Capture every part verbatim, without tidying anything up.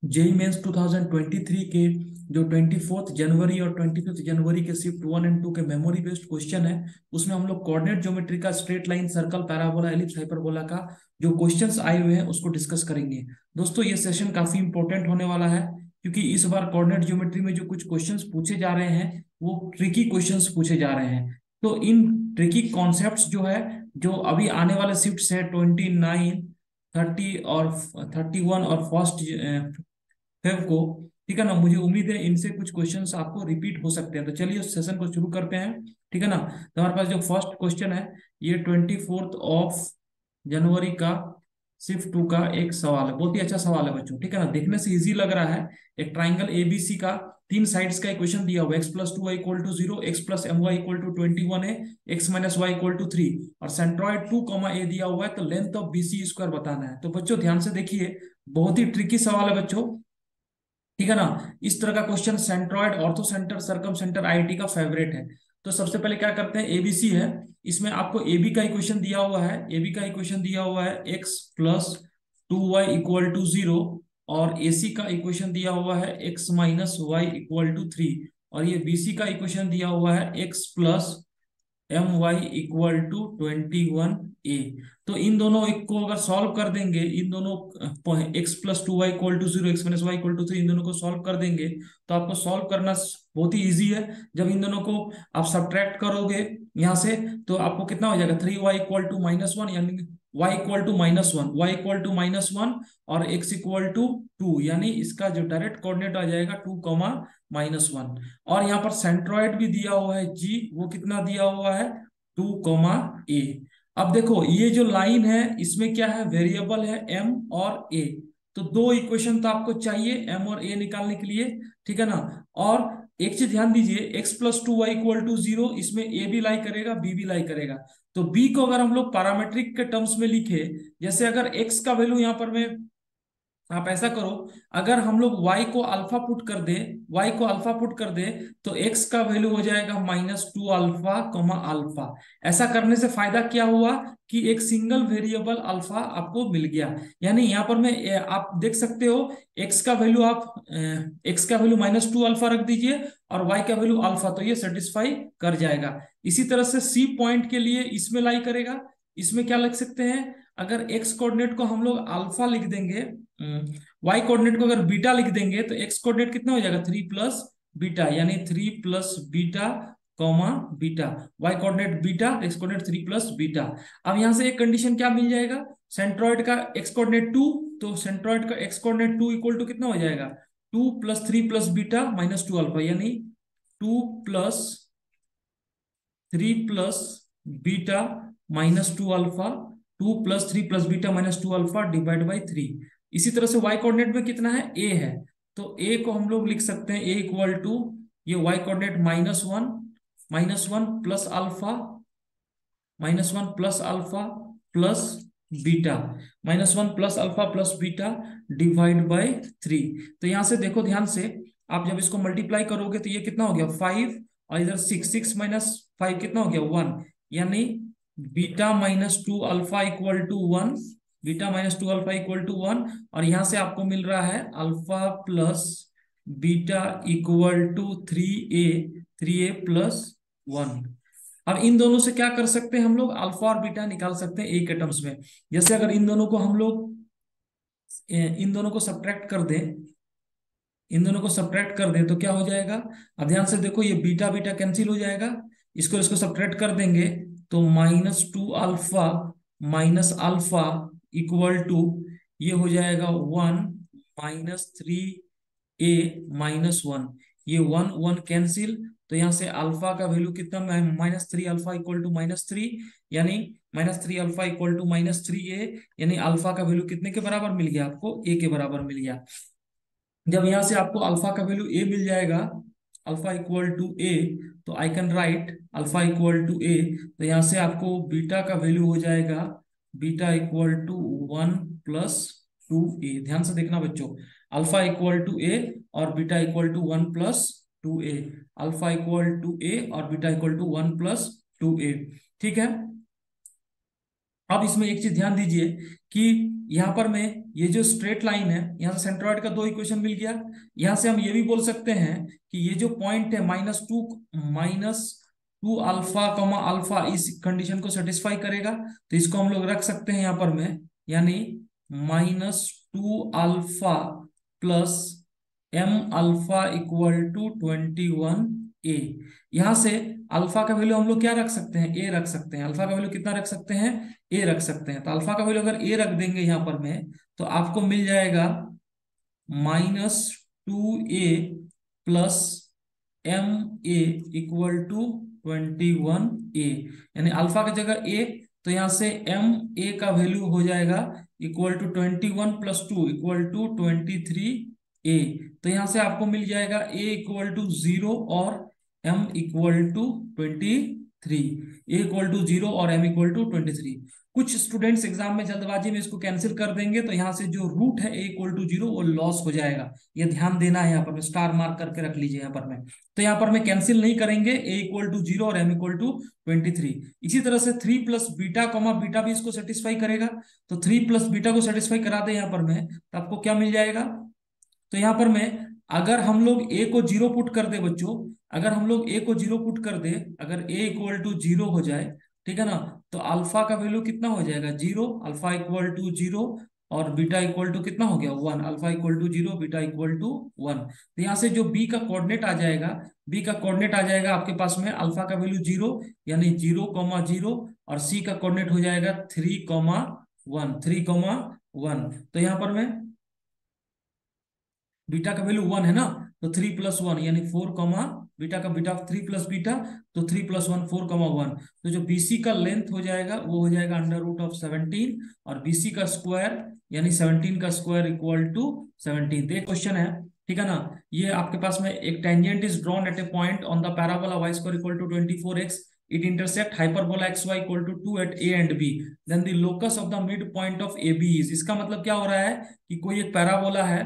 JEE Mains two thousand twenty three के जो twenty fourth जनवरी और ट्वेंटी फिफ्थ जनवरी के शिफ्ट वन एंड टू के मेमोरी बेस्ड क्वेश्चन है, उसमें हम लोग कोऑर्डिनेट ज्योमेट्री का straight line, circle, parabola, ellipse, hyperbola का जो क्वेश्चंस आए हुए हैं उसको डिस्कस करेंगे। दोस्तों ये सेशन काफी इंपॉर्टेंट होने वाला है, क्योंकि इस बार कोऑर्डिनेट ज्योमेट्री में जो कुछ क्वेश्चंस पूछे जा रहे हैं वो ट्रिकी क्वेश्चंस पूछे जा रहे हैं। तो इन ट्रिकी कॉन्सेप्ट्स जो है, जो अभी आने वाले शिफ्ट्स है ट्वेंटी नाइन, थर्टी और थर्टी वन और फर्स्ट फेब को, ठीक है ना, मुझे उम्मीद है इनसे कुछ क्वेश्चंस आपको रिपीट हो सकते हैं। तो चलिए उस सेशन को शुरू करते हैं, ठीक है ना। तो हमारे पास जो फर्स्ट क्वेश्चन है, ये ट्वेंटी फोर्थ ऑफ जनवरी का शिफ्ट टू का एक सवाल है। बहुत ही अच्छा सवाल है बच्चों, ठीक है ना, देखने से इजी लग रहा है। एक ट्राइंगल एबीसी का तीन साइड्स का इक्वेशन दिया हुआ, x plus two y equal to zero, x plus m y equal to twenty one है, x minus y equal to three, और सेंट्रॉइड टू कॉमा ए दिया हुआ है। तो लेंथ ऑफ बीसी स्क्वायर बताना है। तो बच्चों ध्यान से देखिए, बहुत ही ट्रिकी सवाल है बच्चों, ठीक है ना। इस तरह का question centroid, orthocentre, circumcentre, IIT का फेवरेट है। तो सबसे पहले क्या करते हैं, एबीसी है, इसमें आपको एबी का इक्वेशन दिया हुआ है, एबी का इक्वेशन दिया हुआ है x plus two y equal to zero, और एसी का इक्वेशन दिया हुआ है x minus y equal to three, और ये बीसी का इक्वेशन दिया हुआ है x plus m y equal to twenty one a. तो इन दोनों एक को अगर सॉल्व कर देंगे, इन दोनों x plus two y equal to zero, x minus y equal to three, इन दोनों को सॉल्व कर देंगे तो आपको सॉल्व करना बहुत ही इजी है। जब इन दोनों को आप सब्ट्रैक्ट करोगे यहाँ से, तो आपको कितना हो जाएगा, three y equal to minus one, यानी y equal to minus one, y equal to minus one, और x इक्वल टू टू, यानी इसका जो डायरेक्ट कोऑर्डिनेट आ जाएगा टू कॉमा माइनस वन। और यहाँ पर सेंट्रॉइड भी दिया हुआ है g, वो कितना दिया हुआ है, टू कॉमा ए। अब देखो ये जो लाइन है इसमें क्या है, वेरिएबल है m और a। तो दो इक्वेशन तो आपको चाहिए m और a निकालने के लिए, ठीक है ना। और एक चीज ध्यान दीजिए, x plus two y equal to zero, इसमें a भी लाई करेगा, b भी लाई करेगा। तो b को अगर हम लोग पैरामीट्रिक के टर्म्स में लिखे, जैसे अगर x का वैल्यू यहाँ पर मैं, आप ऐसा करो, अगर हम लोग y को अल्फा पुट कर दे, y को अल्फा पुट कर दे, तो x का वैल्यू हो जाएगा minus two alpha comma alpha. ऐसा करने से फायदा क्या हुआ कि एक सिंगल वेरिएबल अल्फा आपको मिल गया। यानी यहाँ पर मैं ए, आप देख सकते हो, x का वैल्यू आप x का वैल्यू माइनस टू अल्फा रख दीजिए और y का वैल्यू अल्फा, तो ये सेटिस्फाई कर जाएगा। इसी तरह से सी पॉइंट के लिए इसमें लाई करेगा। इसमें क्या लिख सकते हैं, अगर x कोऑर्डिनेट को हम लोग अल्फा लिख देंगे, वाई कोऑर्डिनेट को अगर बीटा लिख देंगे, तो एक्स कोऑर्डिनेट कितना हो जाएगा, थ्री प्लस बीटा, यानी three plus beta comma beta, y coordinate beta, x coordinate three plus beta. अब यहां से एक कंडीशन क्या मिल जाएगा, सेंट्रॉइड का एक्स कोऑर्डिनेट टू, तो सेंट्रॉइड का x coordinate two equal to कितना हो जाएगा, two plus three plus beta minus two alpha, यानी two plus three plus beta minus two alpha, two plus three plus beta minus two alpha divide by three. इसी तरह से y coordinate में कितना है, a है, तो a को हम लोग लिख सकते हैं a इक्वल टू, ये y coordinate minus one, minus one plus alpha, minus one plus alpha plus beta, minus one plus alpha plus beta divide by three. तो यहां से देखो ध्यान से, आप जब इसको मल्टीप्लाई करोगे तो ये कितना हो गया, फाइव, और इधर सिक्स, सिक्स माइनस फाइव कितना हो गया, वन, यानी beta minus two alpha equal to one, beta minus two alpha equal to one, और यहां से आपको मिल रहा है alpha plus beta equal to three a, three a plus one. अब इन दोनों से क्या कर सकते हैं हम लोग, अल्फा और बीटा निकाल सकते हैं एक एटम्स में। जैसे अगर इन दोनों को हम लोग इन दोनों को सब्ट्रैक्ट कर दें, इन दोनों को सब्ट्रैक्ट कर दें तो क्या हो जाएगा, अब ध्यान से देखो, ये बीटा बीटा कैंसिल हो जाएगा, इसको इसको सब्ट्रैक्ट कर देंगे तो minus two alpha minus alpha equal to, ये हो जाएगा one minus three a minus one, ये वन वन कैंसिल, तो यहाँ से अल्फा का वैल्यू कितना, minus three alpha equal to minus three, यानी minus three alpha equal to minus three a, यानी अल्फा का वैल्यू कितने के बराबर मिल गया आपको, ए के बराबर मिल गया। जब यहां से आपको अल्फा का वैल्यू ए मिल जाएगा, अल्फा इक्वल टू ए, तो I can write alpha equal to a, तो यहां से आपको बीटा का वैल्यू हो जाएगा, beta equal to one plus two a. ध्यान से देखना बच्चों, अल्फा इक्वल टू ए और beta equal to one plus two a, alpha equal to a और beta equal to one plus two a, ठीक है। अब इसमें एक चीज ध्यान दीजिए कि यहाँ पर मैं ये जो स्ट्रेट लाइन है, यहाँ से सेंट्रॉइड का दो इक्वेशन मिल गया। यहाँ से हम ये भी बोल सकते हैं कि ये जो पॉइंट है minus two minus two alpha comma alpha इस कंडीशन को सेटिस्फाई करेगा। तो इसको हम लोग रख सकते हैं यहाँ पर में, यानी minus two alpha plus m alpha equal to twenty one a. यहां से अल्फा का वैल्यू हम लोग क्या रख सकते हैं, ए रख सकते हैं। अल्फा का वैल्यू कितना रख सकते हैं, ए रख सकते हैं। तो अल्फा का वैल्यू अगर ए रख देंगे यहाँ पर में, तो आपको मिल जाएगा minus two a plus m a equal to twenty one a. यानी अल्फा की जगह ए, तो यहां से एम ए का वैल्यू हो जाएगा equal to twenty one plus two equal to twenty three a. तो यहां से आपको मिल जाएगा ए इक्वल टू जीरो और m equal to twenty three. A equal to zero और m equal to twenty three. कुछ स्टूडेंट्स एग्जाम में जल्दबाजी में इसको कैंसिल कर देंगे, तो यहाँ से जो रूट है ए इक्वल टू जीरो वो लॉस हो जाएगा। ये ध्यान देना है, यहाँ पर में स्टार मार्क करके रख लीजिए यहाँ पर में। तो यहाँ पर में कैंसिल नहीं करेंगे, ए इक्वल टू जीरो और m equal to twenty three. इसी तरह से three plus beta comma beta भी इसको सेटिस्फाई करेगा। तो थ्री प्लस बीटा को सेटिस्फाई करा दे यहाँ पर में, तो आपको क्या मिल जाएगा। तो यहाँ पर में अगर हम लोग ए को जीरो पुट कर दे बच्चों, अगर हम लोग ए को जीरो पुट कर दे, अगर ए इक्वल टू जीरो हो जाए, ठीक है ना, तो अल्फा का वैल्यू कितना हो जाएगा, zero. Alpha equal to zero और बीटा इक्वल टू कितना हो गया, one. Alpha equal to zero, beta equal to one. तो यहाँ से जो बी का कोऑर्डिनेट आ जाएगा, बी का कोऑर्डिनेट आ जाएगा आपके पास में अल्फा का वैल्यू जीरो, यानी जीरो कॉमा जीरो, और सी का कोऑर्डिनेट हो जाएगा three comma one, three comma one. तो यहाँ पर में बीटा का वैल्यू वन है ना, तो थ्री प्लस वन यानी फोर कॉमा बीटा का बीटा थ्री प्लस बीटा, तो three plus one four comma one. तो जो बीसी का लेंथ हो जाएगा वो हो जाएगा अंडर रूट ऑफ सेवनटीन, और बीसी का स्क्वायर यानी सेवनटीन का स्क्वायर इक्वल टू सेवनटीन। तो एक क्वेश्चन है, ठीक है ना, ये आपके पास में एक tangent is drawn at a point on the parabola y square equal to twenty four x, it intersect hyperbola xy equal to two at a and b, then the locus of the midpoint of ab is। इसका मतलब क्या हो रहा है कि कोई एक parabola है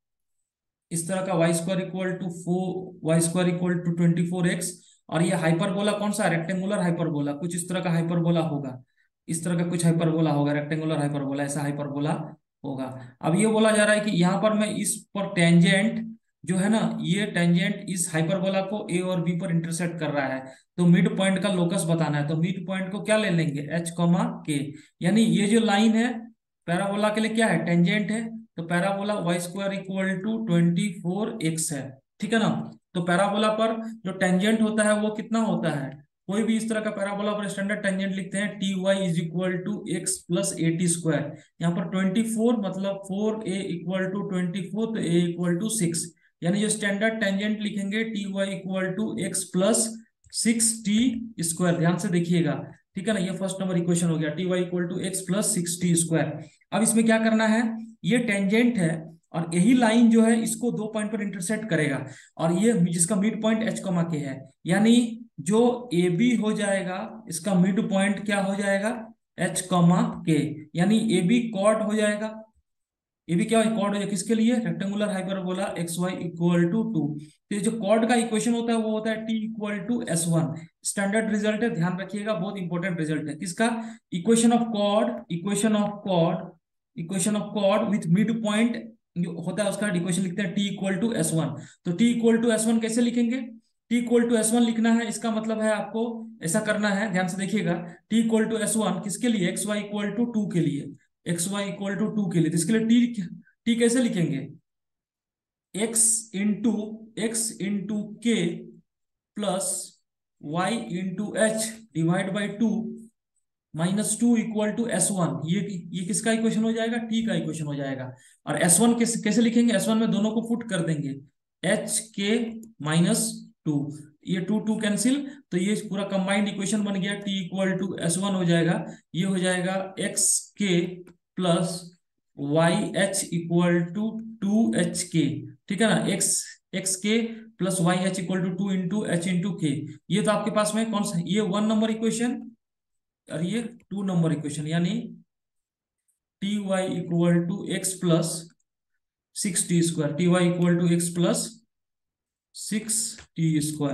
इस तरह का, y square equal to four y square equal to twenty four x, और ये हाइपरबोला कौन सा, रेक्टेंगुलर हाइपरबोला, कुछ इस तरह का हाइपरबोला होगा, इस तरह का कुछ हाइपरबोला होगा, रेक्टेंगुलर हाइपरबोला, ऐसा हाइपरबोला होगा। अब ये बोला जा रहा है कि यहाँ पर मैं इस पर टेंजेंट जो है ना, ये टेंजेंट इस हाइपरबोला को ए और बी पर इंटरसेक्ट कर रहा है, तो मिड पॉइंट का लोकस बताना है। तो मिड पॉइंट को क्या ले लेंगे, एच कॉमा के, यानी ये जो लाइन है पैराबोला के लिए क्या है, टेंजेंट है। तो parabola y square equal to twenty four x है, ठीक है ना। तो पैराबोला पर जो टेंजेंट होता है वो कितना होता है, कोई भी इस तरह का पैराबोला पर स्टैंडर्ड टेंजेंट लिखते हैं t y is equal to x plus a t square. यहाँ पर ट्वेंटी फोर मतलब four a equal to twenty four, तो ए इक्वल टू सिक्स, यानी जो स्टैंडर्ड टेंजेंट लिखेंगे t y equal to x plus six t square. ध्यान से देखिएगा, ठीक है ना, ये फर्स्ट नंबर इक्वेशन हो गया, t y equal to x plus six t square. अब इसमें क्या करना है, ये टेंजेंट है और यही लाइन जो है इसको दो पॉइंट पर इंटरसेक्ट करेगा, और ये जिसका मिड पॉइंट एच कॉमा के है, यानी जो ए बी हो जाएगा इसका मिड पॉइंट क्या हो जाएगा, एच कॉमा के, यानी ए बी कॉर्ड हो जाएगा। ए बी क्या है, कॉर्ड हो जाएगा किसके लिए, rectangular hyperbola x y equal to two. तो ये जो कॉर्ड का इक्वेशन होता है वो होता है T equal to S one. Standard result है, ध्यान रखिएगा, बहुत इंपॉर्टेंट रिजल्ट है किसका, equation of chord, equation of chord, equation of chord with mid point जो होता है उसका इक्वेशन लिखते हैं T equal to S one. तो T equal to S one कैसे लिखेंगे, T equal to S one लिखना है, इसका मतलब है आपको ऐसा करना है, ध्यान से देखिएगा, T equal to S one किसके लिए, x y equal to two के लिए, x y equal to two के लिए। तो इसके लिए टी टी कैसे लिखेंगे, x into x into k plus y into h divide by two minus two equal to S one. ये ये किसका इक्वेशन हो जाएगा, टी का इक्वेशन हो जाएगा। और एस वन कैसे कैसे लिखेंगे, एस वन में दोनों को पुट कर देंगे, एच के माइनस टू, ये टू टू कैंसिल, तो ये पूरा कंबाइंड इक्वेशन बन गया, T equal to S one हो जाएगा, ये हो जाएगा x k plus y h equal to two h k, ठीक है ना, x x k plus y h equal to two into h into k. ये तो आपके पास में कौन सा, ये वन नंबर इक्वेशन और ये टू नंबर इक्वेशन, यानी t y equal to x plus six t square, t y equal to x plus six t square.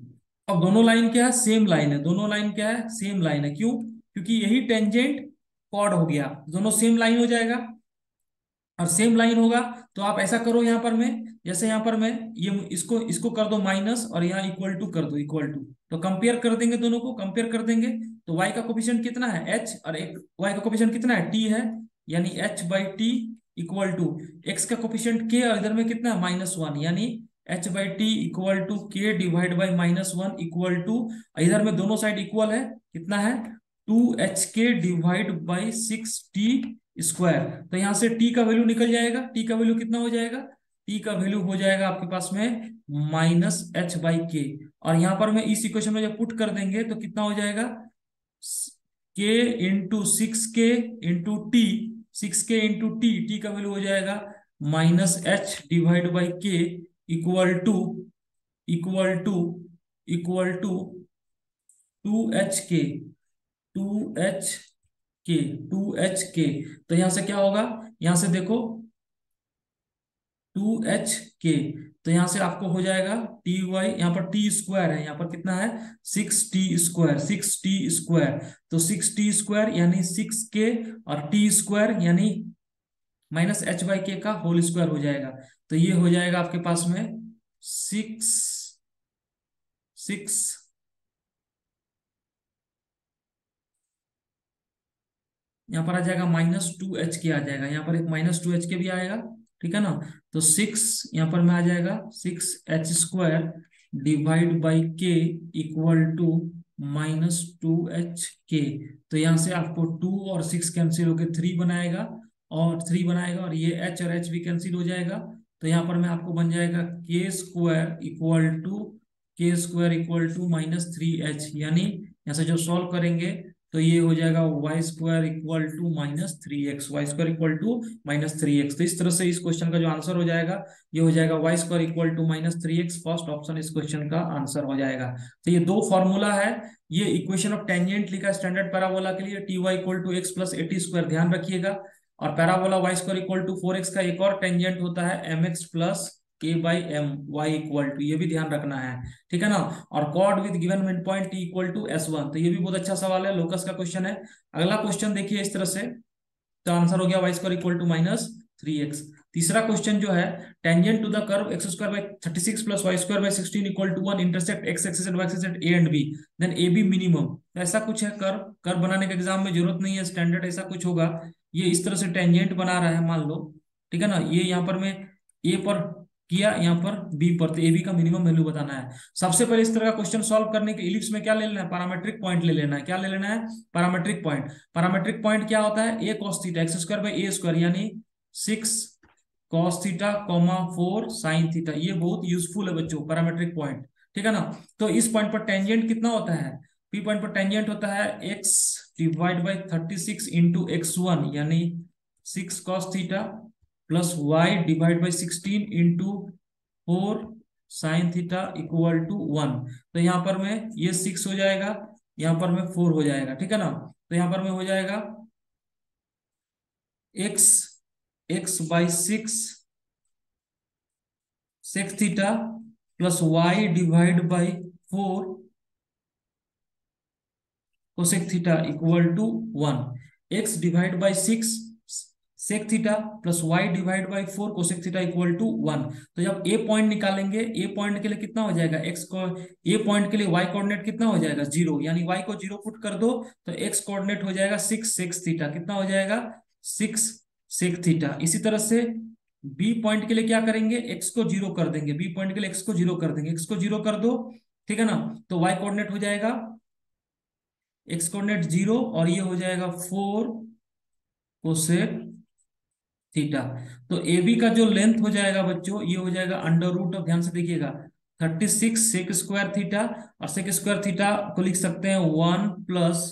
अब दोनों लाइन क्या है, सेम लाइन है, दोनों लाइन क्या है, सेम लाइन है, क्यों, क्योंकि यही टेंजेंट कॉर्ड हो गया, दोनों सेम लाइन हो जाएगा। और सेम लाइन होगा तो आप ऐसा करो, यहाँ पर मैं जैसे यहाँ पर मैं ये इसको इसको कर दो माइनस और यहाँ इक्वल टू कर दो, इक्वल टू। तो कंपेयर कर देंगे, दोनों को कंपेयर कर देंगे। तो y का कोफिशिएंट कितना है h, और एक y का कोफिशिएंट कितना है t है, यानी h by T equal to x का कोफिशिएंट k और इधर में कितना है माइनस वन, यानी h by T equal to k divide by minus one equal to, इधर में दोनों साइड इक्वल है, कितना है two h k divide by six t square. तो यहां से t का वैल्यू निकल जाएगा, t का वैल्यू कितना हो जाएगा, t का वैल्यू हो जाएगा आपके पास में माइनस एच बाई के। और यहां पर में इस इक्वेशन में जब पुट कर देंगे तो कितना हो जाएगा, k into six k into t, six k into t, t का वैल्यू हो जाएगा minus h divide by k equal to equal to equal to two h k two h k two h k. तो यहां से क्या होगा, यहां से देखो टू एच के, तो यहां से आपको हो जाएगा टी वाई, यहाँ पर टी स्क्वायर है, यहाँ पर कितना है six t square, six t square. तो सिक्स टी स्क्वायर यानी सिक्स के और टी स्क्वायर यानी माइनस एच बाई के का होल स्क्वायर हो जाएगा। तो ये हो जाएगा आपके पास में सिक्स सिक्स यहाँ पर आ जाएगा माइनस टू एच के आ जाएगा, यहाँ पर एक माइनस टू एच के भी आएगा, ठीक है ना। तो सिक्स यहाँ पर में आ जाएगा six h square divide by k equal to minus two h k. तो यहाँ से आपको टू और सिक्स कैंसिल होकर थ्री बनाएगा, और थ्री बनाएगा और ये एच और एच भी कैंसिल हो जाएगा। तो यहाँ पर में आपको बन जाएगा k square equal to k square equal to minus three h, यानी यहाँ से जो सॉल्व करेंगे तो ये हो जाएगा y square equal to minus three x, y square equal to minus three x. तो इस तरह से इस क्वेश्चन का जो आंसर हो जाएगा ये हो जाएगा y square equal to minus three x, first option इस क्वेश्चन का आंसर हो जाएगा। तो ये दो फॉर्मूला है, ये इक्वेशन ऑफ टेंजेंट लिखा स्टैंडर्ड पैराबोला के लिए, t y equal to x plus a t square ध्यान रखिएगा। और parabola y square equal to four x का एक और टेंजेंट होता है m x plus k by m y equal to, ये भी ध्यान रखना है, ठीक है ना। और chord with given mid point T equal to S one, तो ये भी बहुत अच्छा सवाल है, लोकस का क्वेश्चन है। अगला क्वेश्चन देखिए इस तरह से, तो आंसर हो गया y square equal to minus three x. तीसरा क्वेश्चन जो है, tangent to the curve x square by thirty six plus y square by sixteen equal to one intersect x axis and y axis at A and B, then A B minimum. ऐसा कुछ है curve, curve बनाने के exam में जरूरत नहीं है, standard ऐसा कुछ होगा। ये इस तरह से टेंजेंट बना रहा है मान लो, ठीक है ना। ये यहाँ पर मैं ए पर किया, यहाँ पर बी पर, तो ए बी का मिनिमम वैल्यू बताना है। सबसे पहले इस तरह का क्वेश्चन सॉल्व करने के इलिप्स में क्या ले लेना है, पैरामेट्रिक पॉइंट ले लेना है। क्या ले लेना है, पैरामेट्रिक पॉइंट। पैरामेट्रिक पॉइंट क्या होता है, a cos theta x square by a square, यानी six cos theta comma four sign theta. ये बहुत यूजफुल है बच्चों, पैरामेट्रिक पॉइंट, ठीक है ना। तो इस पॉइंट पर टेंजेंट कितना होता है, पी पॉइंट पर टेंजेंट होता है x divide by thirty six into x one, यानी six cos theta plus y divide by sixteen into four sign theta equal to one. तो यहाँ पर में ये सिक्स हो जाएगा, यहाँ पर में फोर हो जाएगा, ठीक है ना। तो यहाँ पर में हो जाएगा x x by six sec theta plus y divide by four cosec theta equal to one. X divide by six sec theta plus y divide by four cosec theta equal to one. तो जब ए point निकालेंगे, ए point के लिए कितना हो जाएगा, x को ए point के लिए वाई कोऑर्डिनेट कितना हो जाएगा, जीरो, यानी वाई को जीरो पुट कर दो तो एक्स कोऑर्डिनेट हो जाएगा सिक्स सेक थीटा, कितना हो जाएगा सिक्स सेक थीटा। इसी तरह से बी पॉइंट के लिए क्या करेंगे, एक्स को जीरो कर देंगे, बी पॉइंट के लिए एक्स को जीरो कर देंगे, एक्स को जीरो कर दो, ठीक है ना। तो वाई कोऑर्डिनेट हो जाएगा एक्स कोऑर्डिनेट जीरो और ये हो जाएगा फोर कोसेक थीटा। तो ए बी का जो लेंथ हो जाएगा बच्चों, ये हो जाएगा अंडर रूट ऑफ, ध्यान से देखिएगा, thirty six sec square theta, और सेक स्क्वायर थीटा को लिख सकते हैं वन प्लस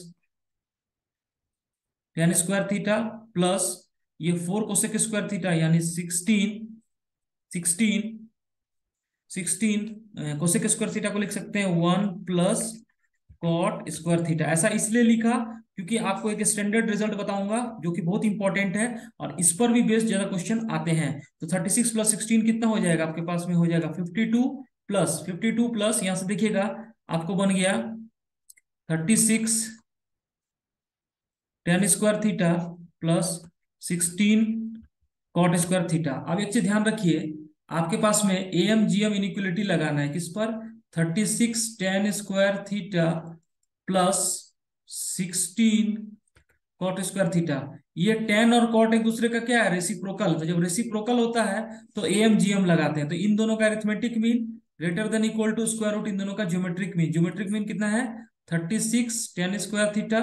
यानी स्क्वायर थीटा प्लस ये फोर कोसेक स्क्वायर थीटा यानी sixteen sixteen sixteen cosec square theta को लिख सकते हैं one plus cot square theta. ऐसा इसलिए लिखा क्योंकि आपको एक स्टैंडर्ड रिजल्ट बताऊंगा जो कि बहुत इंपॉर्टेंट है और इस पर भी बेस्ड ज्यादा क्वेश्चन आते हैं। तो थर्टी सिक्स प्लस सिक्सटीन कितना हो जाएगा आपके पास में, हो जाएगा fifty two plus fifty two plus यहां से देखिएगा आपको बन गया thirty six tan square theta plus sixteen cot square theta. अब एक चीज ध्यान रखिए, आपके पास में A M G M inequality लगाना है किस पर, thirty six tan square theta plus sixteen cot square theta. ये टेन और कॉट एक दूसरे का क्या है, रेसिप्रोकल। तो जब रेसिप्रोकल होता है तो ए एम जी एम लगाते हैं। तो इन दोनों का arithmetic mean greater than equal to square root इन दोनों का ज्योमेट्रिक मीन। ज्योमेट्रिक मीन कितना है, thirty six tan square theta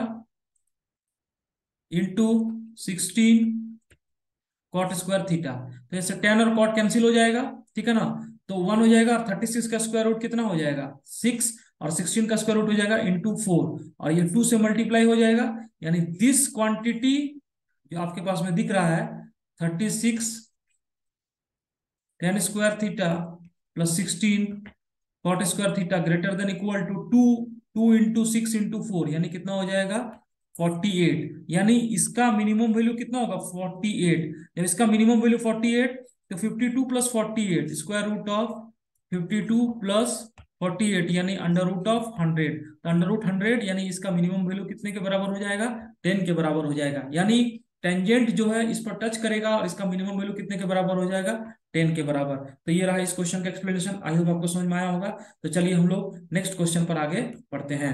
into sixteen cot square theta. तो ऐसे टेन और कॉट कैंसिल हो जाएगा, ठीक है ना। तो वन हो जाएगा, और थर्टी सिक्स का स्क्वायर रूट कितना हो जाएगा, सिक्स, और सिक्सटीन का स्क्वायर रूट हो जाएगा इंटू फोर, और ये टू से मल्टीप्लाई हो जाएगा। यानी दिस क्वांटिटी जो आपके पास में दिख रहा है, thirty six tan square theta plus sixteen cot square theta greater than equal to two, two into six into four, यानी कितना हो जाएगा, फोर्टी एट। यानी इसका मिनिमम वैल्यू कितना होगा, फोर्टी एट। जब इसका मिनिमम वैल्यू फोर्टी एट, तो fifty two plus forty eight square root of fifty two plus forty eight, यानी अंडर रूट ऑफ हंड्रेड। तो अंडर रूट हंड्रेड यानी इसका मिनिमम वैल्यू कितने के बराबर हो जाएगा, टेन के बराबर हो जाएगा। यानी टेंजेंट जो है इस पर टच करेगा और इसका मिनिमम वैल्यू कितने के बराबर हो जाएगा, टेन के बराबर। तो ये रहा इस क्वेश्चन का एक्सप्लेनेशन। आई होप आपको समझ में आया होगा। तो चलिए हम लोग नेक्स्ट क्वेश्चन पर आगे बढ़ते हैं।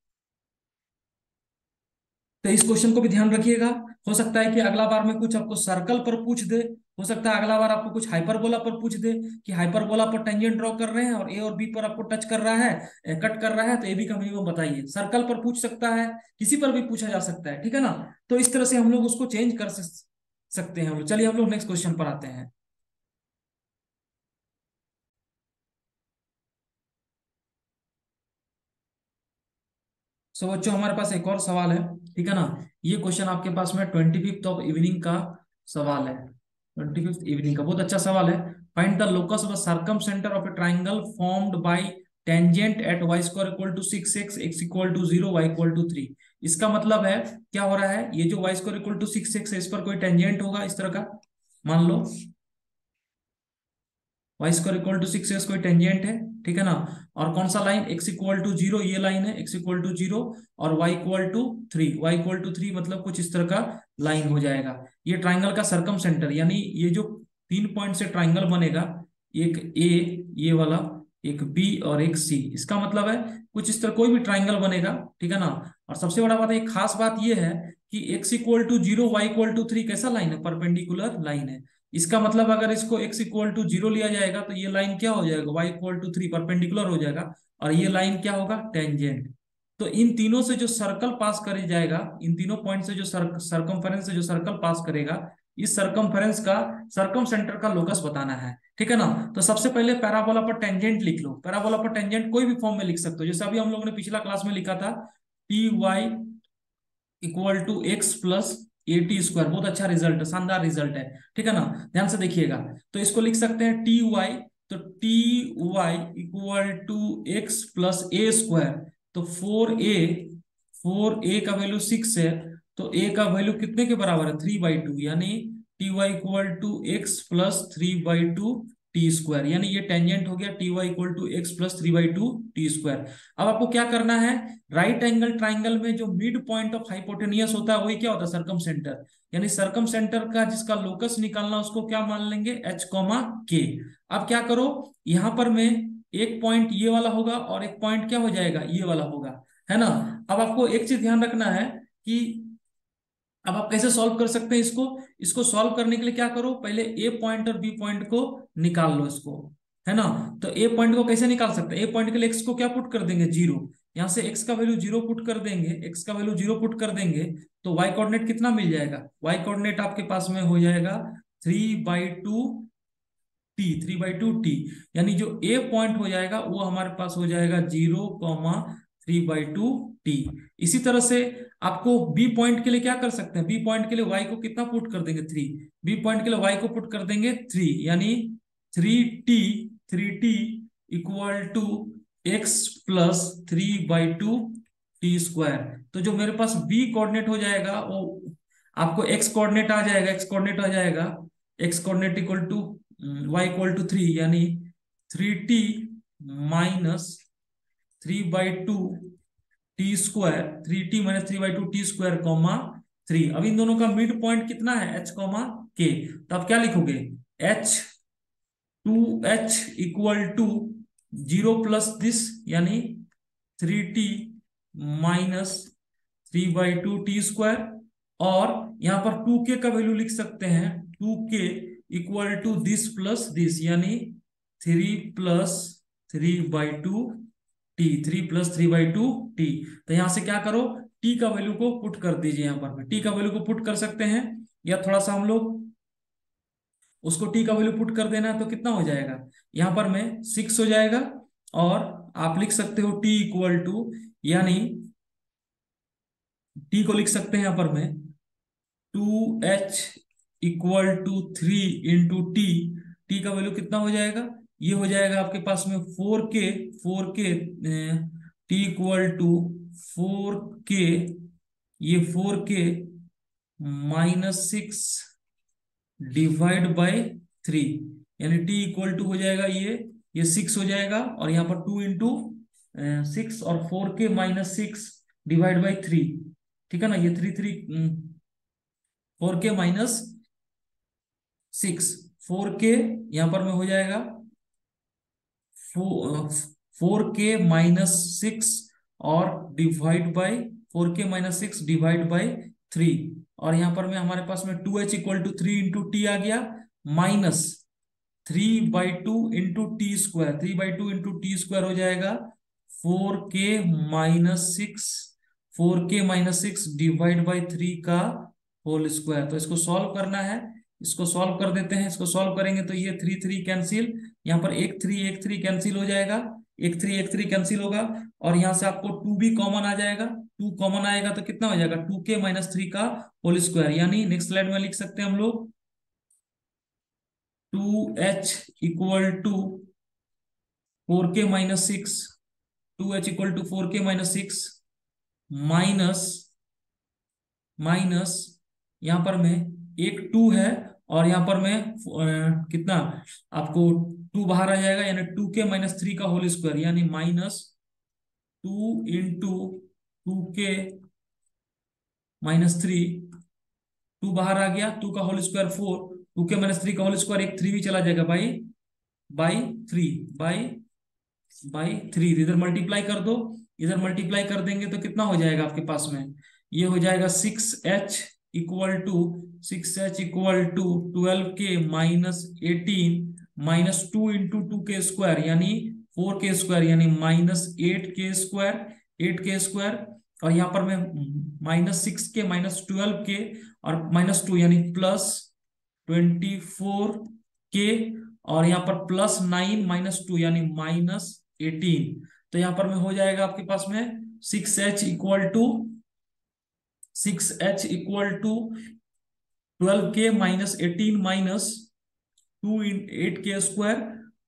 तो इस क्वेश्चन को भी ध्यान रखिएगा। हो सकता है कि अगला बार में कुछ आपको सर्कल पर पूछ दे, हो सकता है अगला बार आपको कुछ हाइपरबोला पर पूछ दे कि हाइपरबोला पर टेंजेंट ड्रॉ कर रहे हैं और ए और बी पर आपको टच कर रहा है, कट कर रहा है, तो ए बी का मिनिमम बताइए। सर्कल पर पूछ सकता है, किसी पर भी पूछा जा सकता है, ठीक है ना। तो इस तरह से हम लोग उसको चेंज कर सकते हैं हम लोग। चलिए हम लोग नेक्स्ट क्वेश्चन पर आते हैं। सो बच्चों हमारे पास एक और सवाल है, ठीक है ना। ये क्वेश्चन आपके पास में ट्वेंटी फिफ्थ ऑफ इवनिंग का सवाल है, ट्वेंटी फिफ्थ इवनिंग का बहुत अच्छा सवाल है। Find the locus of circumcentre of a triangle formed by tangent at y square equal to six x x equal to zero y equal to three. इसका मतलब है क्या हो रहा है, ये जो y square equal to six x है इस पर कोई टेंजेंट होगा इस तरह का, मान लो y square equal to six x कोई टेंजेंट है, ठीक है ना। और कौन सा line, x equal to zero, ये लाइन है एक्स इक्वल टू जीरो, और y equal to three, y equal to three मतलब कुछ इस तरह का लाइन हो जाएगा। ये ट्राइंगल का सरकम सेंटर, यानी ये जो तीन पॉइंट से ट्राइंगल बनेगा, एक ए ये वाला, एक बी और एक सी, इसका मतलब है कुछ इस तरह कोई भी ट्राइंगल बनेगा, ठीक है ना। और सबसे बड़ा बात है, एक खास बात ये है कि x equal to zero y equal to three कैसा लाइन है, परपेंडिकुलर लाइन है। इसका मतलब अगर इसको x इक्वल टू जीरो लिया जाएगा तो ये लाइन क्या हो जाएगा, y equal to three, perpendicular हो जाएगा, और ये लाइन क्या होगा, टेंजेंट। तो इन तीनों से जो सर्कल पास करे जाएगा, इन तीनों पॉइंट से जो सर, सर्कमफेरेंस से जो सर्कल पास करेगा, इस सर्कमफेरेंस का सर्कम सेंटर का लोकस बताना है, ठीक है ना। तो सबसे पहले पैराबोला पर टेंजेंट लिख लो। पैराबोला पर टेंजेंट कोई भी फॉर्म में लिख सकते हो, जैसे अभी हम लोगों ने पिछला क्लास में लिखा था, t y equal to x plus a t square. बहुत अच्छा रिजल्ट है, शानदार रिजल्ट है, ठीक है ना। ध्यान से देखिएगा, तो इसको लिख सकते हैं टी वाई, तो t y equal to x plus a square. तो फोर ए, फोर ए का वैल्यू सिक्स है, तो ए का वैल्यू कितने के बराबर है, थ्री बाई टू, यानी t y equal to x plus three by two t square. यानी ये टेंजेंट हो गया t y equal to x plus three by two t square. अब आपको क्या करना है, राइट एंगल ट्राइंगल में जो मिड पॉइंट ऑफ हाइपोटेनियस होता है वही क्या होता है, सरकम सेंटर। यानी सरकम सेंटर का जिसका लोकस निकालना उसको क्या मान लेंगे, एच कॉमा के। अब क्या करो, यहां पर में एक पॉइंट ये वाला होगा और एक पॉइंट क्या हो जाएगा, ये वाला होगा, है ना। अब आपको एक चीज ध्यान रखना है कि अब आप कैसे सॉल्व कर सकते हैं इसको। इसको सॉल्व करने के लिए क्या करो, पहले ए पॉइंट और बी पॉइंट को निकाल लो इसको, है ना। तो ए पॉइंट को कैसे निकाल सकते हैं, ए पॉइंट के लिए एक्स को क्या पुट कर देंगे, जीरो। यहां से एक्स का वैल्यू जीरो पुट कर देंगे, एक्स का वैल्यू जीरो पुट कर देंगे, तो वाई कोऑर्डिनेट कितना मिल जाएगा, वाई कोऑर्डिनेट आपके पास में हो जाएगा three by two t, three by two t. यानी जो ए पॉइंट हो जाएगा वो हमारे पास हो जाएगा zero comma three by two t. इसी तरह से आपको बी पॉइंट के लिए क्या कर सकते हैं, बी पॉइंट के लिए वाई को कितना पुट कर देंगे, थ्री। बी पॉइंट के लिए वाई को पुट कर देंगे थ्री, यानी three t, three t equal to x plus three by two t square. तो जो मेरे पास बी कोऑर्डिनेट हो जाएगा वो आपको एक्स कोऑर्डिनेट आ जाएगा, एक्स कोऑर्डिनेट आ जाएगा, x coordinate equal to y equal to three, यानी three t minus three by two t square, three t minus three by two t square comma three. अब इन दोनों का मिड पॉइंट कितना है, एच कॉमा के, तो आप क्या लिखोगे, h two h equal to zero plus this यानी three t minus three by two t square, और यहां पर टू के का वैल्यू लिख सकते हैं, two k equal to this plus this यानी three plus three by two t, three plus three by two t. तो यहां से क्या करो, टी का वैल्यू को पुट कर दीजिए, यहां पर टी का वैल्यू को पुट कर सकते हैं, या थोड़ा सा हम लोग उसको टी का वैल्यू पुट कर देना है, तो कितना हो जाएगा, यहां पर में सिक्स हो जाएगा, और आप लिख सकते हो टी इक्वल टू, यानी टी को लिख सकते हैं यहां पर में two h equal to three into t. T का वैल्यू कितना हो जाएगा, ये हो जाएगा आपके पास में फोर के, फोर के टी इक्वल टू फोर के, ये four k minus six divide by three, यानी टी इक्वल टू हो जाएगा ये ये सिक्स हो जाएगा, और यहाँ पर टू इंटू सिक्स और four k minus six divide by three, ठीक है ना, ये three three four k minus six, four k यहाँ पर में हो जाएगा फोर के माइनस सिक्स और divide by four k minus six divide by three, और यहाँ पर में हमारे पास में two h equal to three into t आ गया, minus three by two into t square, three by two into t square हो जाएगा four k minus six, four k minus six divide by three का whole square. तो इसको solve करना है, इसको सॉल्व कर देते हैं, इसको सॉल्व करेंगे तो ये थ्री थ्री कैंसिल, यहाँ पर एक थ्री एक थ्री कैंसिल हो जाएगा, एक थ्री एक थ्री कैंसिल होगा, और यहाँ से आपको टू भी कॉमन आ जाएगा, टू कॉमन आएगा तो कितना हो जाएगा, टू के माइनस थ्री का होल स्क्वायर, यानी नेक्स्ट स्लाइड में लिख सकते हैं हम लोग two h equal to four k minus six, two h equal to four k minus six minus minus यहाँ पर में एक टू है, और यहाँ पर में अ, कितना आपको टू बाहर आ जाएगा, यानी टू के माइनस थ्री का होल स्क्वायर, यानी minus two into two k minus three, two बाहर आ गया, टू का whole square four, two k minus three का होल स्क्वायर एक थ्री भी चला जाएगा, by by three by by three, इधर मल्टीप्लाई कर दो, इधर मल्टीप्लाई कर देंगे तो कितना हो जाएगा आपके पास में, ये हो जाएगा six h equal to six h equal to twelve k minus eighteen minus two into two k square यानी फोर के स्क्वायर, यानी minus eight k square, eight k square, और यहाँ पर मैं minus six k minus twelve k और minus two यानी plus twenty four k, और यहाँ पर प्लस नाइन माइनस टू यानी माइनस एटीन। तो यहाँ पर में हो जाएगा आपके पास में six h equal to six h equal to twelve k minus eighteen minus two in eight k square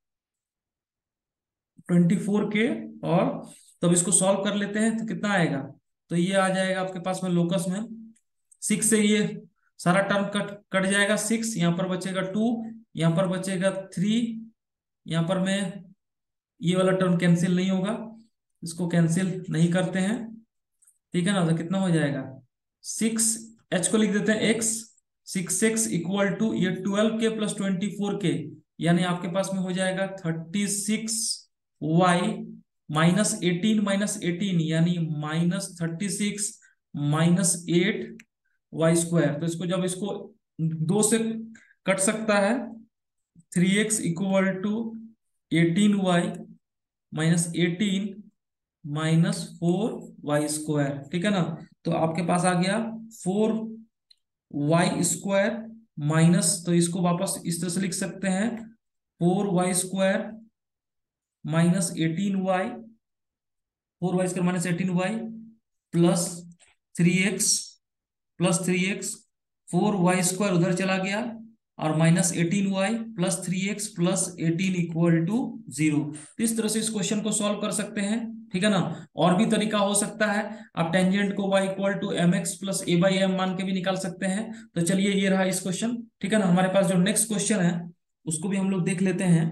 twenty four k, और तब इसको सॉल्व कर लेते हैं तो कितना आएगा, तो ये आ जाएगा आपके पास में लोकस में सिक्स से ये सारा टर्म कट कट जाएगा, सिक्स यहाँ पर बचेगा टू, यहाँ पर बचेगा थ्री, यहाँ पर में ये वाला टर्म कैंसिल नहीं होगा, इसको कैंसिल नहीं करते हैं, ठीक है ना, तो कितना हो जाएगा सिक्स, एच को लिख देते हैं x, six x equal to ये twelve k plus twenty four k, यानी आपके पास में हो जाएगा thirty six y minus eighteen minus eighteen यानी minus thirty six minus eight y square. तो इसको जब इसको दो से कट सकता है, three x equal to eighteen y minus eighteen minus four y square, ठीक है ना, तो आपके पास आ गया फोर वाई स्क्वायर माइनस, तो इसको वापस इस तरह से लिख सकते हैं four y square minus eighteen y, four y square minus eighteen y plus three x plus three x, four y square उधर चला गया, और minus eighteen y plus three x plus eighteen equal to zero. तो इस तरह से इस question को सॉल्व कर सकते हैं, ठीक है ना। और भी तरीका हो सकता है, आप टेंजेंट को y equal to m x plus a by m मान के भी निकाल सकते हैं। तो चलिए ये रहा इस क्वेश्चन, ठीक है ना। हमारे पास जो नेक्स्ट क्वेश्चन है उसको भी हम लोग देख लेते हैं।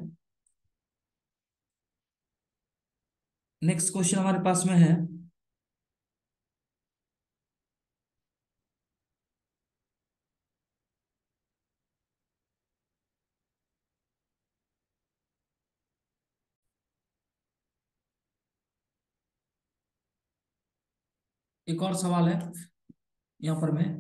नेक्स्ट क्वेश्चन हमारे पास में है एक और सवाल है यहाँ पर मैं,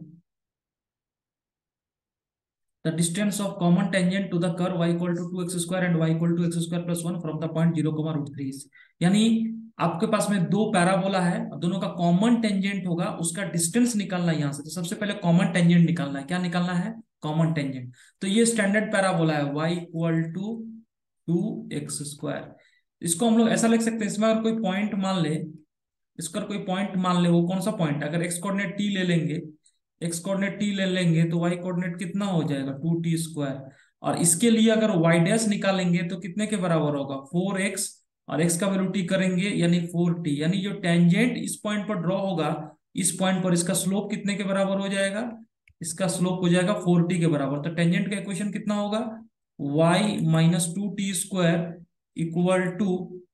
the distance of common tangent to the curve y equal to two x square and y equal to x square plus one from the point zero comma root three. यानी आपके पास में दो पैराबोला है और दोनों का कॉमन टेंजेंट होगा, उसका डिस्टेंस निकालना है यहाँ से। तो सबसे पहले कॉमन टेंजेंट निकालना है। क्या निकालना है? Common tangent. तो ये स्टैंडर्ड पैराबोला है y equal to two x square. इसको हम लोग ऐसा लिख सकते हैं, इसमें अगर कोई पॉइंट मान ले, इसका कोई पॉइंट मान ले, वो कौन सा पॉइंट? अगर एक्स कोऑर्डिनेट टी ले लेंगे, एक्स कोऑर्डिनेट टी ले लेंगे तो वाई कोऑर्डिनेट कितना हो जाएगा? Two t square. और इसके लिए अगर वाई डैश निकालेंगे तो कितने के बराबर होगा? फोर एक्स, और एक्स का वैल्यू टी करेंगे यानी फोर टी। यानी जो टेंजेंट इस पॉइंट पर ड्रॉ होगा, इस पॉइंट पर इसका स्लोप कितने के बराबर हो जाएगा? इसका स्लोप हो जाएगा फोर टी के बराबर। तो टेंजेंट का इक्वेशन कितना होगा? Y minus two t square equal to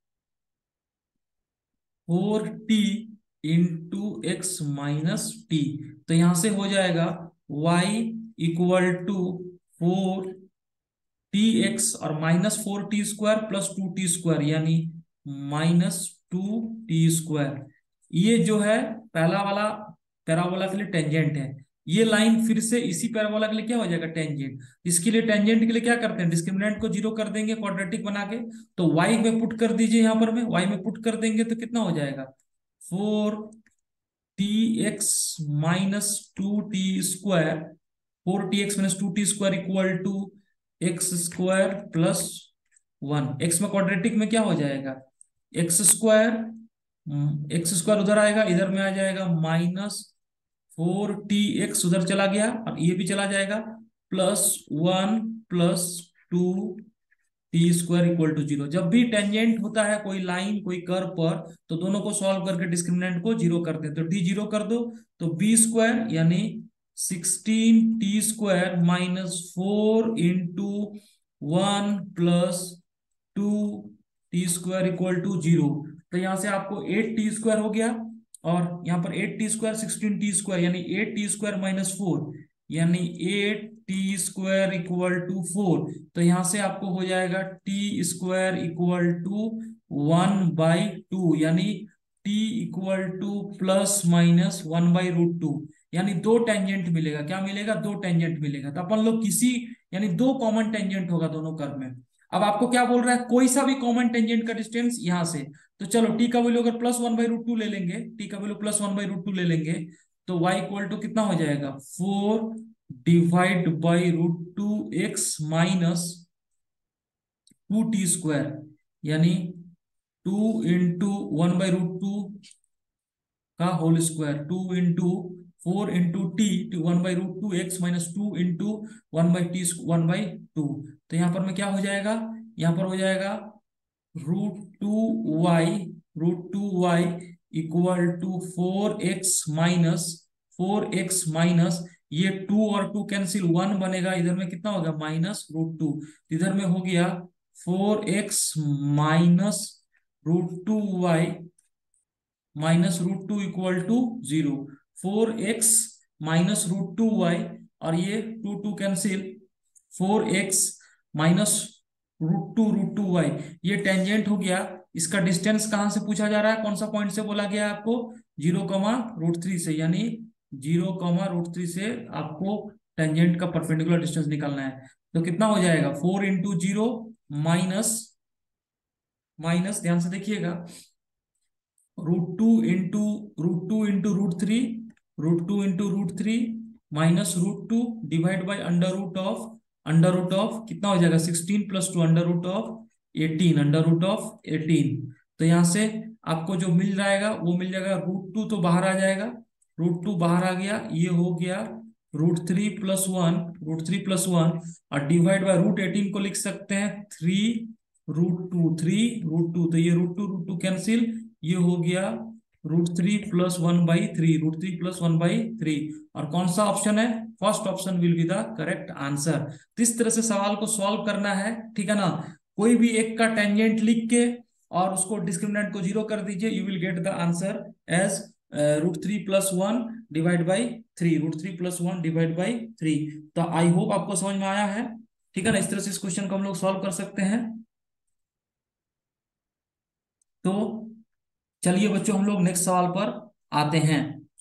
four t into x minus t. तो यहां से हो जाएगा y equal to four t x और minus four t square plus two t square, यानी माइनस टू टी स्क्वायर। ये जो है पहला वाला पैराबोला के लिए टेंजेंट है। ये लाइन फिर से इसी पैराबोला के लिए क्या हो जाएगा? टेंजेंट। इसके लिए टेंजेंट के लिए क्या करते हैं? डिस्क्रिमिनेंट को जीरो कर देंगे क्वाड्रेटिक बना के। तो y में पुट कर दीजिए, यहां पर में y में पुट कर देंगे तो कितना हो जाएगा? Four t x minus two t square, four t x minus two t square equal to x square plus one. X में क्वाड्रेटिक में क्या हो जाएगा? एक्स स्क्वायर, एक्स स्क्वायर उधर आएगा, इधर में आ जाएगा माइनस फोर टी एक्स उधर चला गया और ये भी चला जाएगा, plus one plus two t square equal to zero. जब भी टेंजेंट होता है कोई लाइन कोई कर्व पर, तो दोनों को सॉल्व करके डिस्क्रिमिनेंट को जीरो करते हैं। तो टी जीरो कर दो तो बी स्क्वायर यानी sixteen t square minus four into one plus two t square equal to zero. तो यहां से आपको एट टी स्क्वायर हो गया, और यहाँ पर eight t square sixteen t square यानी eight t square minus four, यानी eight t square equal to four. तो यहां से आपको हो जाएगा t square equal to one by two, यानी t equal to plus minus one by root two. यानी दो टेंजेंट मिलेगा। क्या मिलेगा? दो टेंजेंट मिलेगा। तो अपन लोग किसी, यानी दो कॉमन टेंजेंट होगा दोनों कर्व में। अब आपको क्या बोल रहा है? कोई सा भी कॉमन टेंजेंट का डिस्टेंस यहां से। तो चलो टी का वैल्यू अगर plus one by root two ले लेंगे, टी का value plus one by root two ले लेंगे, तो y इक्वल टू कितना हो जाएगा? Four divide by root two x minus two t square, यानी two into one by root two का whole square, two into four into t two one by root two x minus two into one by t one by two. तो यहां पर में क्या हो जाएगा? यहां पर हो जाएगा root two y, root two y equal to four x minus four x minus ये टू और टू कैंसिल, वन बनेगा, इधर में कितना होगा? Minus root two. इधर में हो गया four x minus root two y minus root two equal to zero. Four x minus root two y और ये two two cancel, four x minus root two root two y. ये tangent हो गया। इसका डिस्टेंस कहां से पूछा जा रहा है? कौन सा पॉइंट से बोला गया है आपको? जीरो कॉमा रूट थ्री से, यानी जीरो कॉमा रूट थ्री से आपको टेंजेंट का परपेंडिकुलर डिस्टेंस निकालना है। तो कितना हो जाएगा? Four into zero minus minus ध्यान से देखिएगा, root two into root two into root three, root two into root three minus root two divide by under root of, under root of कितना हो जाएगा? Sixteen plus two under root of eighteen, under root of eighteen. तो यहां से आपको जो मिल जाएगा वो मिल जाएगा, रूट टू तो बाहर आ जाएगा, रूट टू बाहर आ गया, ये हो गया root three plus one, root three plus one और डिवाइड बाय रूट एटीन को लिख सकते हैं three root two, three root two. तो ये root two root two cancel, ये हो गया root three plus one by three, root three plus one by three. और कौन सा ऑप्शन है? First option will be the correct answer. तो इस तरह से सवाल को सॉल्व करना है, ठीक है ना। कोई भी एक का टेंजेंट लिख के और उसको डिस्क्रिमिनेंट को जीरो कर दीजिए, you will get the answer as root three plus one divide by three, root three plus one divide by three. तो आई होप आपको समझ में आया है, ठीक है ना। इस तरह से इस क्वेश्चन को हम लोग सॉल्व कर सकते हैं। तो चलिए बच्चों, हम लोग नेक्स्ट सवाल पर आते हैं।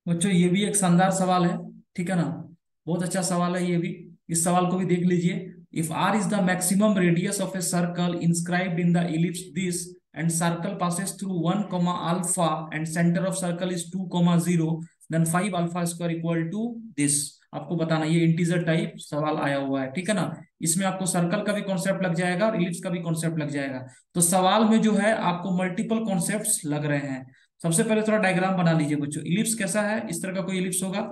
बच्चों ये भी एक शानदार सवाल है, ठीक है ना। बहुत अच्छा सवाल है ये भी। इस सवाल को भी देख लीजिए। If r is the maximum radius of a circle inscribed in the ellipse this and circle passes through one comma alpha and centre of circle is two comma zero, then five alpha square equal to this. आपको बताना, ये integer type सवाल आया हुआ है, ठीक है ना। इसमें आपको सर्कल का भी कॉन्सेप्ट लग जाएगा और इलिप्स का भी कॉन्सेप्ट लग जाएगा। तो सवाल में जो है आपको मल्टीपल कॉन्सेप्ट्स लग रहे हैं। सबसे पहले थोड़ा डायग्राम बना लीजिए बच्चों। इलिप्स कैसा है, इस तरह का कोई इलिप्स होगा।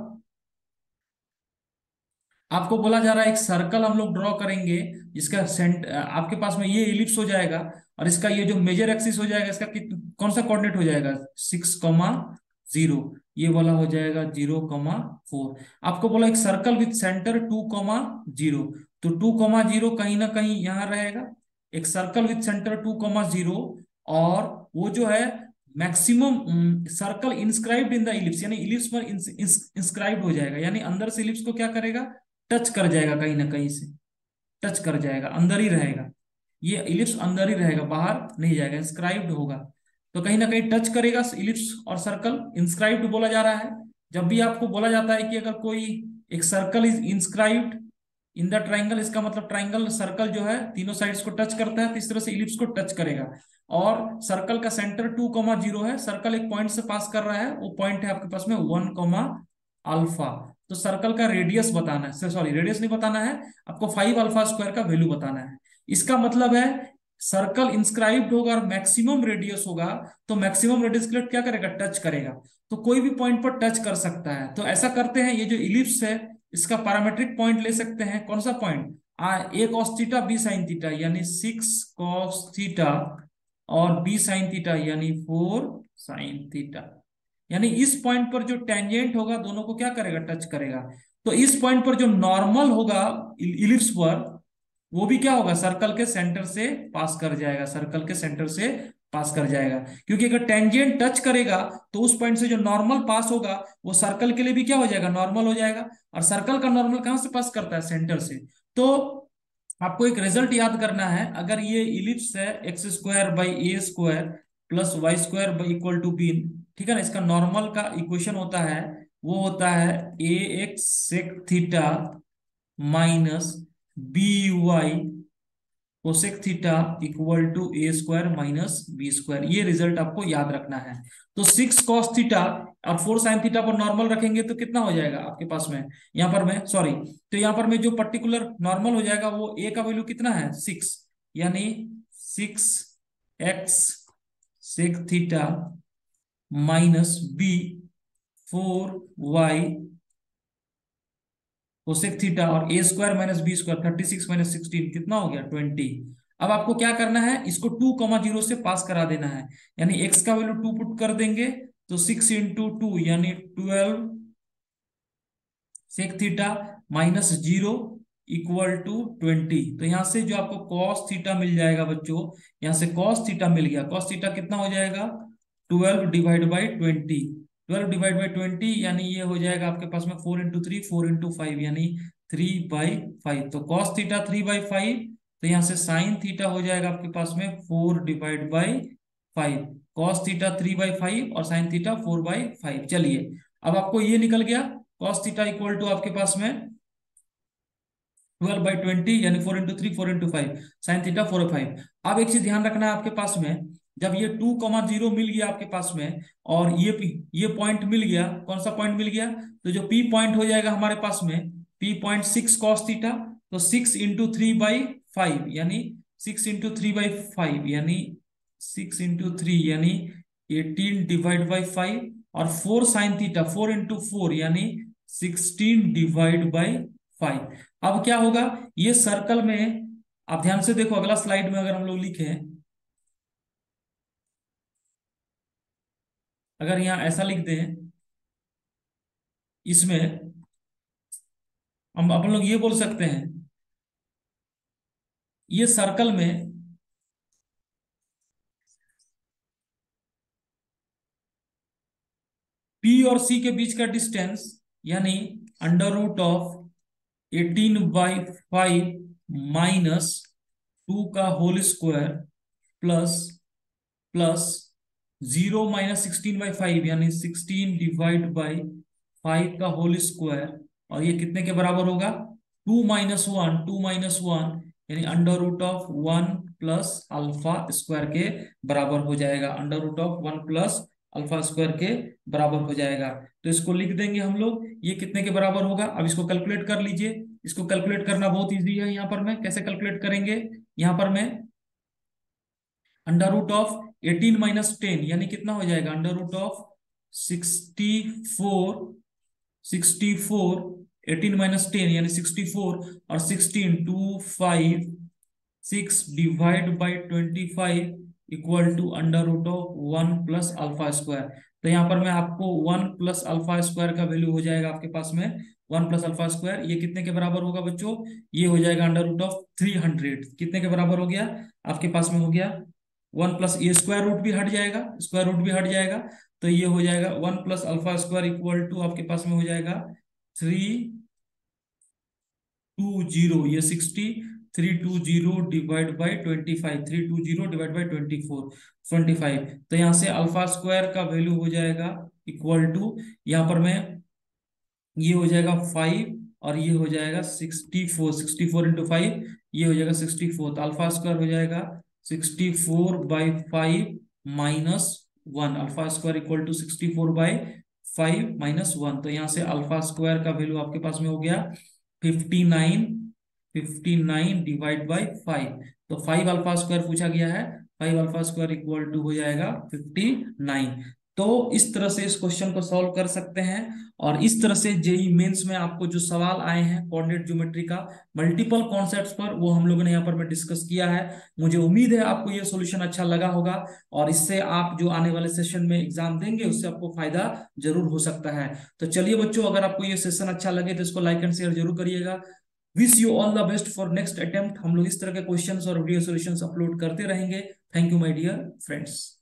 आपको बोला जा रहा है एक सर्कल हम लोग ड्रॉ करेंगे, जिसका सेंट आपके पास में ये इलिप्स हो जाएगा, और इसका ये जो मेजर एक्सिस हो जाएगा, इसका कित, कौन सा कोऑर्डिनेट हो जाएगा, सिक्स कॉमा जीरो। ये वाला हो जाएगा जीरो कॉमा फोर। आपको बोला एक circle with centre two comma zero, तो टू कॉमा जीरो कहीं ना कहीं यहाँ रहेगा। एक circle with centre two comma zero, और वो जो है maximum circle inscribed in the ellipse, यानी इलिप्स पर इंस्क्राइब्ड हो जाएगा, यानी अंदर से इलिप्स को क्या करेगा, टच कर जाएगा, कहीं ना कहीं से टच कर जाएगा, अंदर ही रहेगा। ये इलिप्स अंदर ही रहेगा, बाहर नहीं जाएगा, इंस्क्राइब्ड होगा। तो कहीं ना कहीं टच करेगा इलिप्स और सर्कल। इंस्क्राइब्ड बोला जा रहा है जब भी आपको बोला जाता है कि अगर कोई एक circle is inscribed in the triangle, इसका मतलब ट्राइंगल सर्कल जो है तीनों साइड्स को टच करता है, तो इस तरह से इलिप्स को टच करेगा। और सर्कल का सेंटर टू कॉमा जीरो है, सर्कल एक पॉइंट से पास कर रहा है, वो पॉइंट है आपके पास में वन कॉमा अल्फा। तो सर्कल का रेडियस बताना है, सॉरी रेडियस नहीं बताना है, आपको फाइव अल्फा स्क्वायर का वैल्यू बताना है। इसका मतलब है सर्कल इंस्क्राइब्ड होगा और मैक्सिमम रेडियस होगा, तो मैक्सिमम रेडियस के लिए क्या करेगा, टच करेगा। तो कोई भी पॉइंट पर टच कर सकता है। तो ऐसा करते हैं, ये जो इलिप्स है इसका पैरामेट्रिक पॉइंट ले सकते हैं। कौन सा पॉइंट, आ a cos theta b sin theta, यानी सिक्स कॉस थीटा, और बी साइन थीटा यानी फोर साइन थीटा। यानी इस पॉइंट पर जो टेंजेंट होगा दोनों को क्या करेगा, टच करेगा। तो इस पॉइंट पर जो नॉर्मल होगा इलिप्स पर, वो भी क्या होगा, सर्कल के सेंटर से पास कर जाएगा, सर्कल के सेंटर से पास कर जाएगा। क्योंकि अगर टेंजेंट टच करेगा तो उस पॉइंट से जो नॉर्मल पास होगा वो सर्कल के लिए भी क्या हो जाएगा, नॉर्मल हो जाएगा। और सर्कल का नॉर्मल कहां से पास करता है, सेंटर से। तो आपको एक रिजल्ट याद करना है, अगर ये इलिप्स है x square by a square plus y square by equal to b, ठीक है ना। इसका नॉर्मल का इक्वेशन होता है, वो होता है a x sec theta minus b y cosec theta equal to a square minus b square. ये रिजल्ट आपको याद रखना है। तो सिक्स कॉस थीटा और फोर साइन थीटा पर नॉर्मल रखेंगे तो कितना हो जाएगा आपके पास में, यहाँ पर में सॉरी, तो यहाँ पर में जो पर्टिकुलर नॉर्मल हो जाएगा वो ए का वैल्यू कितना है, सिक्स, यानी six x sec theta minus b four y cosec theta, और a square minus b square, thirty six minus sixteen कितना हो गया, ट्वेंटी। अब आपको क्या करना है, इसको टू कॉमा जीरो से पास करा देना है, यानी एक्स का वैल्यू टू पुट कर देंगे तो सिक्स इंटू टू यानी twelve sec theta minus zero equal to twenty. तो यहां से जो आपको कॉस थीटा मिल जाएगा बच्चों, यहां से कॉस थीटा मिल गया। कॉस थीटा कितना हो जाएगा, twelve divide by twenty, twelve divide by twenty यानी ये हो जाएगा आपके पास में four into three, four into five यानी थ्री बाई फाइव। तो cos theta three by five, तो यहाँ से साइन थीटा हो जाएगा आपके पास में four divide by five. Cos theta three by five और sine theta four by five. चलिए अब आपको ये निकल गया, कॉस थीटा इक्वल टू आपके पास में ट्वेल्व बाई ट्वेंटी यानी four into three, four into five, sine theta four five. अब एक चीज ध्यान रखना है आपके पास में, जब ये टू कॉमा जीरो मिल गया आपके पास में, और ये ये पॉइंट मिल गया, कौन सा पॉइंट मिल गया, तो जो पी पॉइंट हो जाएगा हमारे पास में, P point six cos theta, तो six into three by five यानी six into three by five यानी सिक्स इंटू थ्री यानी एटीन डिवाइड बाई फाइव, और four sign theta four into four यानी सिक्सटीन डिवाइड बाई फाइव। अब क्या होगा, ये सर्कल में आप ध्यान से देखो, अगला स्लाइड में अगर हम लोग लिखे, अगर यहां ऐसा लिख दें, इसमें हम अपन लोग ये बोल सकते हैं, ये सर्कल में पी और सी के बीच का डिस्टेंस यानी under root of eighteen by five minus two का whole square plus plus zero minus sixteen by five यानी सिक्सटीन डिवाइड बाई फाइव का होल स्क्वायर, और ये कितने के बराबर होगा, two minus one, two minus one यानी under root of one plus alpha square के बराबर हो जाएगा, under root of one plus alpha square के बराबर हो जाएगा। तो इसको लिख देंगे हम लोग, ये कितने के बराबर होगा, अब इसको कैलकुलेट कर लीजिए। इसको कैलकुलेट करना बहुत इजी है। यहाँ पर मैं कैसे कैलकुलेट करेंगे, यहाँ पर मैं under root of eighteen minus ten यानी कितना हो जाएगा, under root of sixty four, sixty four eighteen minus ten यानी सिक्सटी फोर, और sixteen two five six divide by twenty five equal to under root of one plus alpha square. तो यहाँ पर मैं आपको वन प्लस अल्फा स्क्वायर का value हो जाएगा आपके पास में, वन प्लस अल्फा स्क्वायर ये कितने के बराबर होगा बच्चों, ये हो जाएगा under root of three hundred, कितने के बराबर हो गया आपके पास में, हो गया वन प्लस, ये स्क्वायर रूट भी हट जाएगा, स्क्वायर रूट भी हट जाएगा, तो ये हो जाएगा one plus alpha square equal to आपके पास में हो जाएगा थ्री टू जीरो, ये sixty, three two zero divide by twenty five, three two zero divide by twenty four, twenty five. तो यहाँ से अल्फा स्क्वायर का वैल्यू हो जाएगा इक्वल टू, यहाँ पर मैं ये हो जाएगा फाइव और ये हो जाएगा sixty four, sixty four into five ये हो जाएगा सिक्सटी फोर, तो अल्फा स्क्वायर हो जाएगा sixty four by five minus one, alpha square equal to sixty four by five minus one. तो यहाँ से अल्फा स्क्वायर का वैल्यू आपके पास में हो गया fifty nine, fifty nine divide by five, तो फाइव अल्फा स्क्वायर पूछा गया है, five alpha square equal to हो जाएगा फिफ्टी नाइन। तो इस तरह से इस क्वेश्चन को सॉल्व कर सकते हैं, और इस तरह से जेई मेंस में आपको जो सवाल आए हैं कोऑर्डिनेट ज्योमेट्री का मल्टीपल कॉन्सेप्ट्स पर, वो हम लोगों ने यहाँ पर में डिस्कस किया है। मुझे उम्मीद है आपको ये सॉल्यूशन अच्छा लगा होगा, और इससे आप जो आने वाले सेशन में एग्जाम देंगे उससे आपको फायदा जरूर हो सकता है। तो चलिए बच्चों, अगर आपको ये सेशन अच्छा लगे तो इसको लाइक एंड शेयर जरूर करिएगा। Wish you all the best for next attempt. हम लोग इस तरह के क्वेश्चंस और वीडियो सॉल्यूशंस अपलोड करते रहेंगे। Thank you my dear friends.